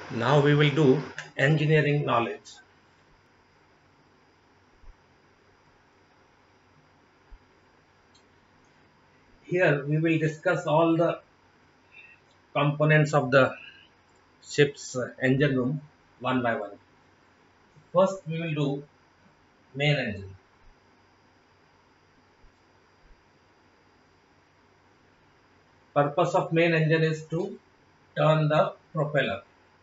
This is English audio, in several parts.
Now we will do engineering knowledge. Here we will discuss all the components of the ship's engine room one by one. First we will do main engine. Purpose of main engine is to turn the propeller.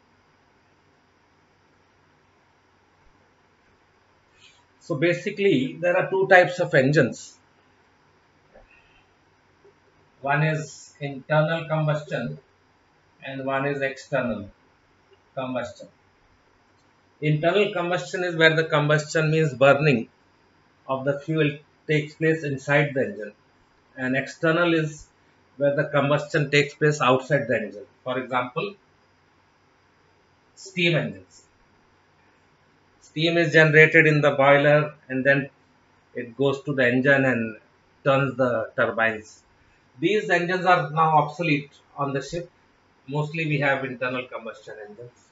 So basically there are two types of engines. One is internal combustion and one is external combustion. Internal combustion is where the combustion means burning of the fuel takes place inside the engine, and external is where the combustion takes place outside the engine. For example, steam engines. Steam is generated in the boiler and then it goes to the engine and turns the turbines. These engines are now obsolete on the ship. Mostly we have internal combustion engines.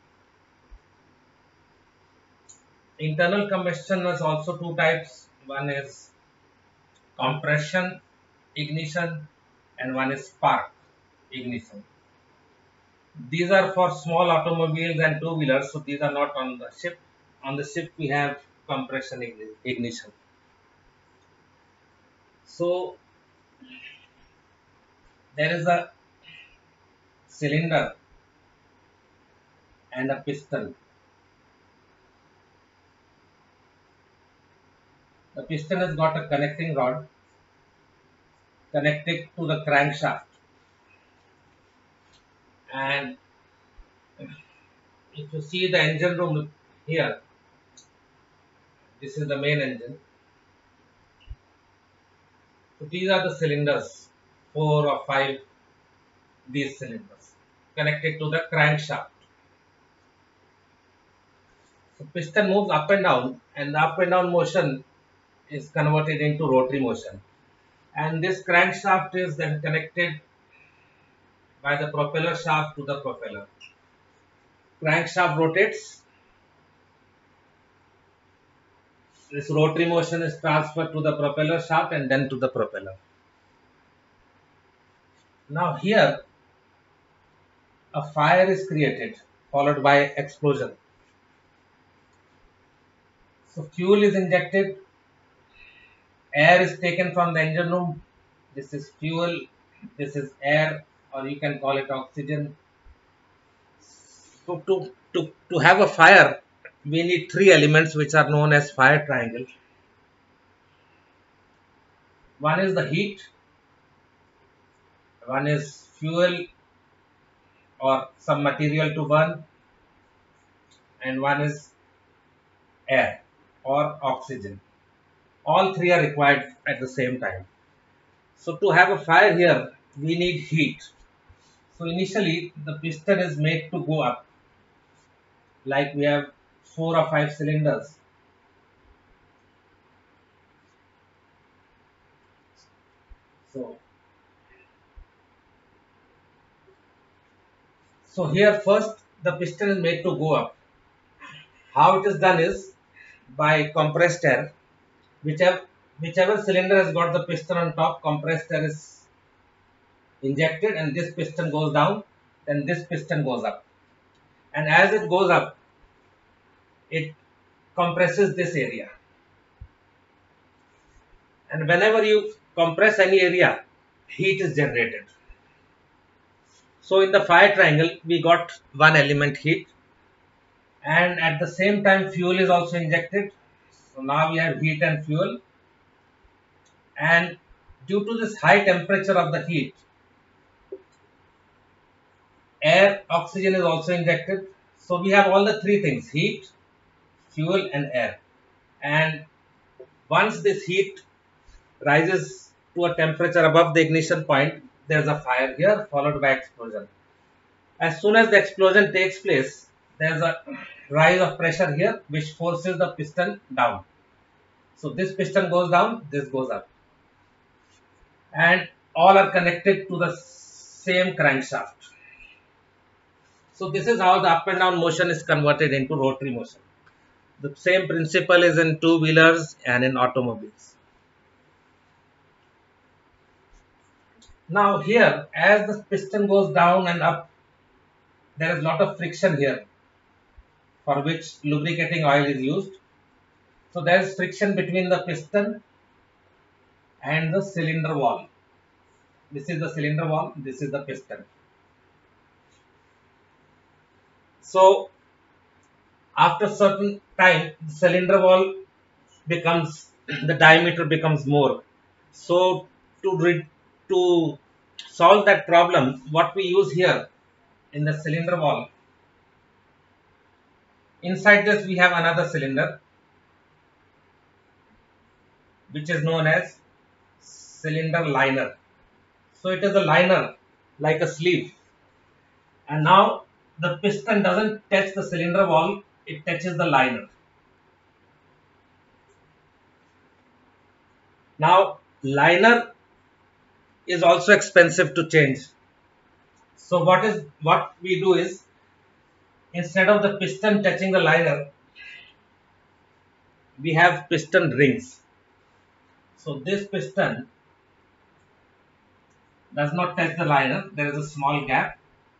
Internal combustion is also two types. One is compression ignition and one is spark ignition. These are for small automobiles and two-wheelers, so these are not on the ship. On the ship we have compression ignition. So there is a cylinder and a piston. The piston has got a connecting rod connected to the crankshaft, and if you see the engine room here, this is the main engine. So these are the cylinders, 4 or 5 these cylinders connected to the crankshaft. So piston moves up and down, and the up and down motion is converted into rotary motion. And this crankshaft is then connected by the propeller shaft to the propeller. Crankshaft rotates. This rotary motion is transferred to the propeller shaft and then to the propeller. Now here a fire is created followed by explosion. So fuel is injected, air is taken from the engine room. This is fuel, this is air, or you can call it oxygen. So to have a fire, we need three elements which are known as fire triangle. One is the heat, one is fuel or some material to burn, and one is air or oxygen. All three are required at the same time. So to have a fire here, we need heat. So initially the piston is made to go up, like we have 4 or 5 cylinders. So, so here first the piston is made to go up. How it is done is by compressed air. Whichever cylinder has got the piston on top, compressed air is injected and this piston goes down, then this piston goes up. And as it goes up, it compresses this area. And whenever you compress any area, heat is generated. So in the fire triangle, we got one element heat, and at the same time fuel is also injected. So now we have heat and fuel, and due to this high temperature of the heat, air, oxygen is also injected. So we have all the three things: heat, fuel and air. And once this heat rises to a temperature above the ignition point, there is a fire here followed by explosion. As soon as the explosion takes place, there is a rise of pressure here which forces the piston down. So this piston goes down, this goes up, and all are connected to the same crankshaft. So this is how the up and down motion is converted into rotary motion. The same principle is in two-wheelers and in automobiles. Now here, as the piston goes down and up, there is a lot of friction here, for which lubricating oil is used. So there is friction between the piston and the cylinder wall. This is the cylinder wall, this is the piston. So after certain time, the cylinder wall becomes, the diameter becomes more. So to solve that problem, what we use here in the cylinder wall, inside this we have another cylinder which is known as cylinder liner. So it is a liner like a sleeve, and now the piston doesn't touch the cylinder wall, it touches the liner. Now liner is also expensive to change. So what we do is, instead of the piston touching the liner, we have piston rings. So this piston does not touch the liner, there is a small gap,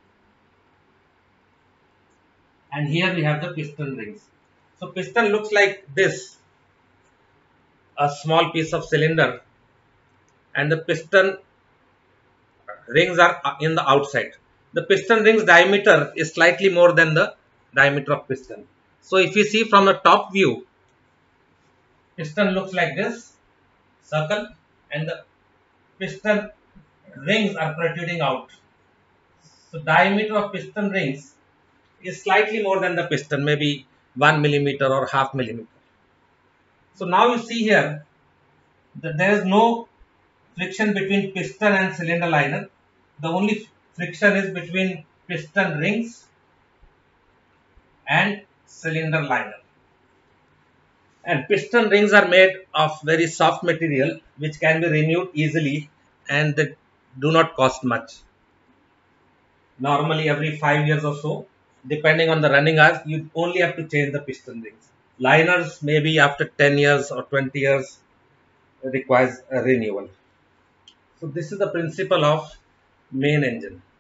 and here we have the piston rings. So piston looks like this, a small piece of cylinder, and the piston rings are in the outside. The piston rings diameter is slightly more than the diameter of piston. So if you see from the top view, piston looks like this circle, and the piston rings are protruding out. So diameter of piston rings is slightly more than the piston, maybe 1 millimeter or half millimeter. So now you see here that there is no friction between piston and cylinder liner. The only friction is between piston rings and cylinder liner. And piston rings are made of very soft material which can be renewed easily, and they do not cost much. Normally every 5 years or so, depending on the running hours, you only have to change the piston rings. Liners maybe after 10 years or 20 years requires a renewal. So this is the principle of main engine.